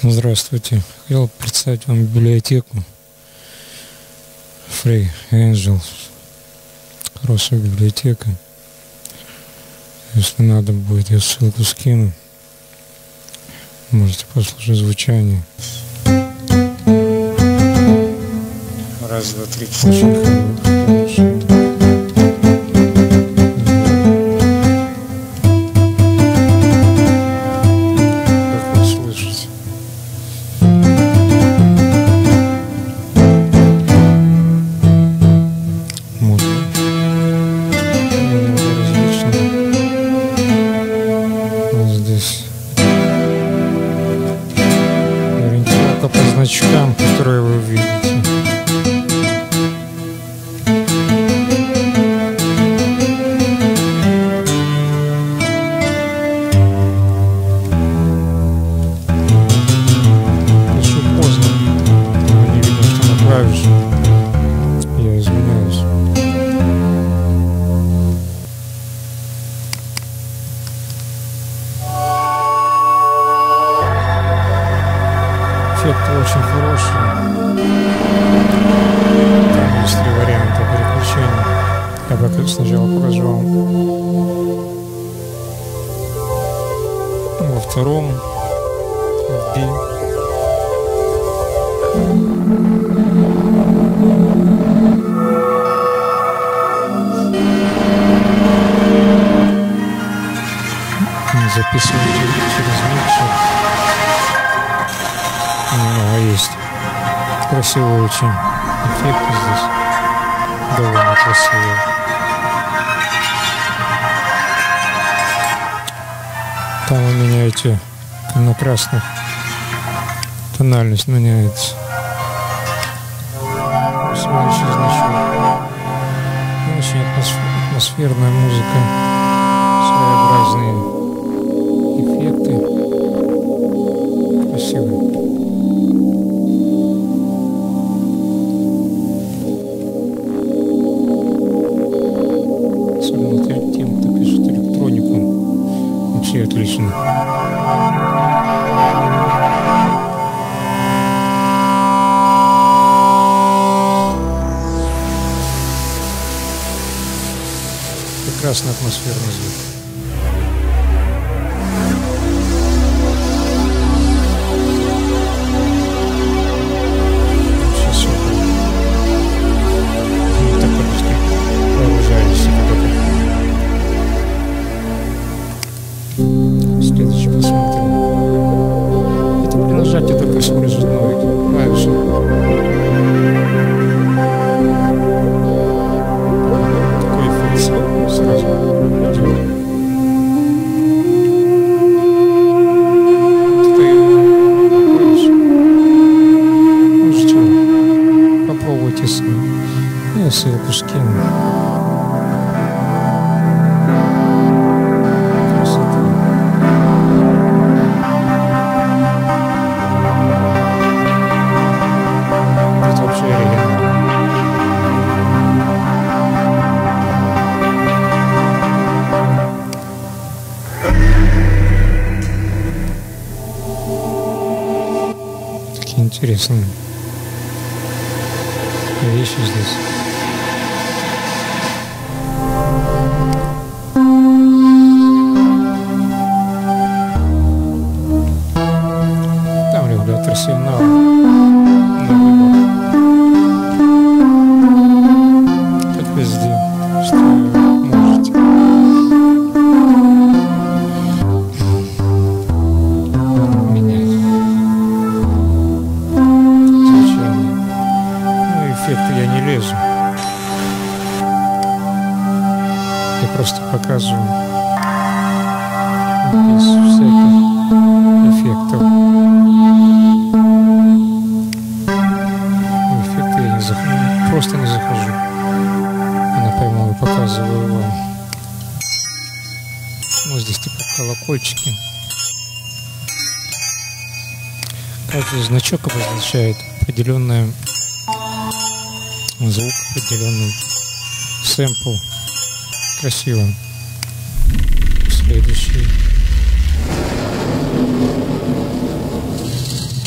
Здравствуйте. Хотел представить вам библиотеку Free Angels. Хорошая библиотека. Если надо будет, я ссылку скину. Можете послушать звучание. Раз, два, три. Очень хороший. По значкам, которые вы видите. Еще поздно. Не видно, что на клавише. Я извиняюсь. Эффект очень хороший. Там есть 3 варианта переключения. Я пока сначала покажу вам во втором, в B. Записывайте через микшер. Много есть. Красивые очень эффекты здесь. Довольно красивые. Там вы меняете на красных. Тональность меняется. Следующий значок. Очень атмосферная музыка. Своеобразные эффекты. Красивые. Тем, кто пишет электронику, вообще отлично. Прекрасный атмосферный звук. Следующий посмотрим. Это при нажатии, допустим, прижимной клавиши. Такой эффект сразу идет. Можете попробуйте сами. Я ссылку скину. Такие интересные вещи здесь. Там регулятор сигнала на выбор. Как везде, что вы можете. Эффекты я не лезу. Я просто показываю без всяких эффектов. В эффекты я не захожу, просто не захожу. Я напрямую показываю вам. Ну, здесь типа колокольчики. Каждый значок обозначает определенное звук, определенный сэмпл. Красиво. Следующий.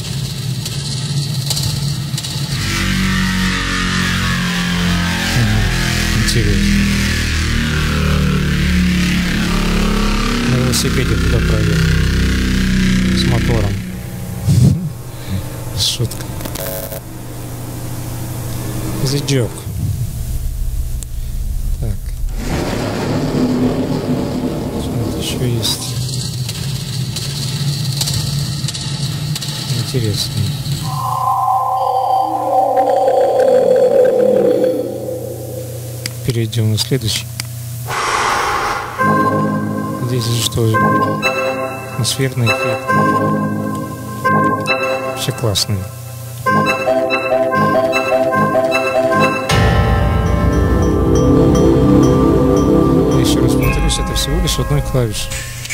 велосипеде туда проехал. С мотором. Шутка. The joke. Так. Что еще есть? Интересно. Перейдем на следующий. Здесь же что же? Атмосферный эффект. Все классные. Я еще раз повторюсь, это всего лишь одной клавишей.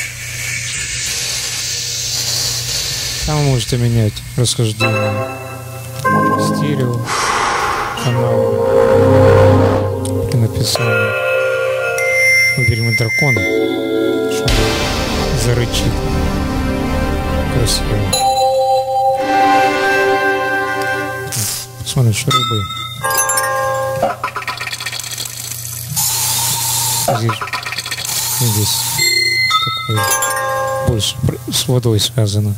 Там вы можете менять расхождение, стерео, канал, при написании. Выберем дракона, чтобы зарычит. Красиво. Посмотрим, что рыбы. Здесь такое больше с водой связано.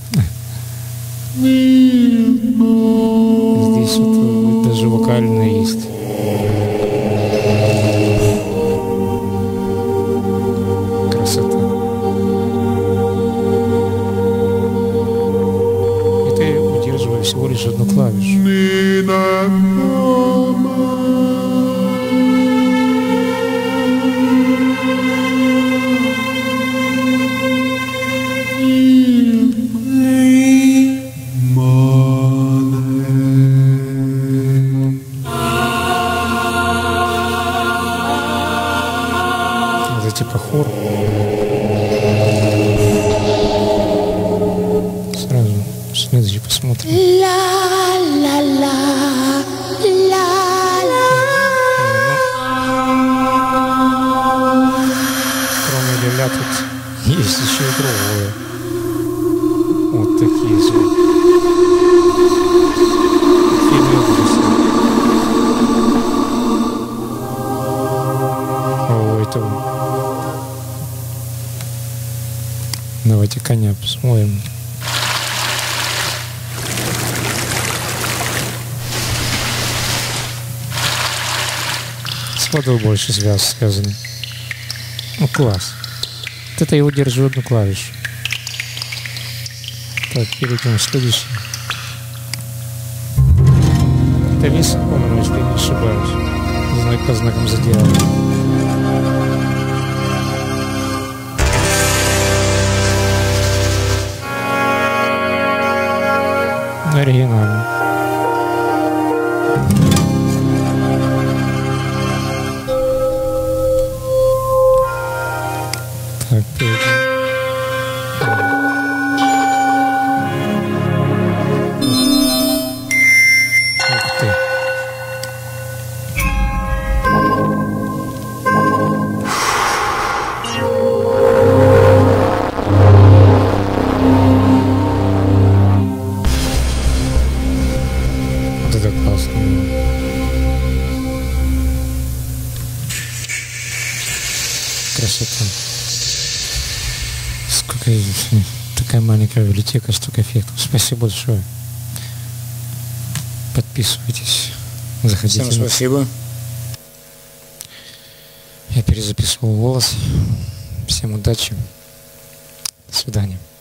Здесь вот даже вокальное есть. Красота. Это я удерживаю всего лишь одну клавишу. Типа хор. Сразу следующий посмотрим. Кроме ля-ля тут есть еще и другое. Вот такие звуки. Фильмы ужаса. О, это... Давайте коня посмотрим. С водой больше связано. Ну класс. Вот это я удерживаю одну клавишу. Так, перейдем к следующей. Это весь, по-моему, если не ошибаюсь. Знак по знакам зодиака. Оригинально. Так, перейдем. Ух ты. Это классно. Красота. Сколько такая маленькая библиотека, столько эффектов. Спасибо большое. Подписывайтесь. Заходите. Всем спасибо. Я перезаписывал голос. Всем удачи. До свидания.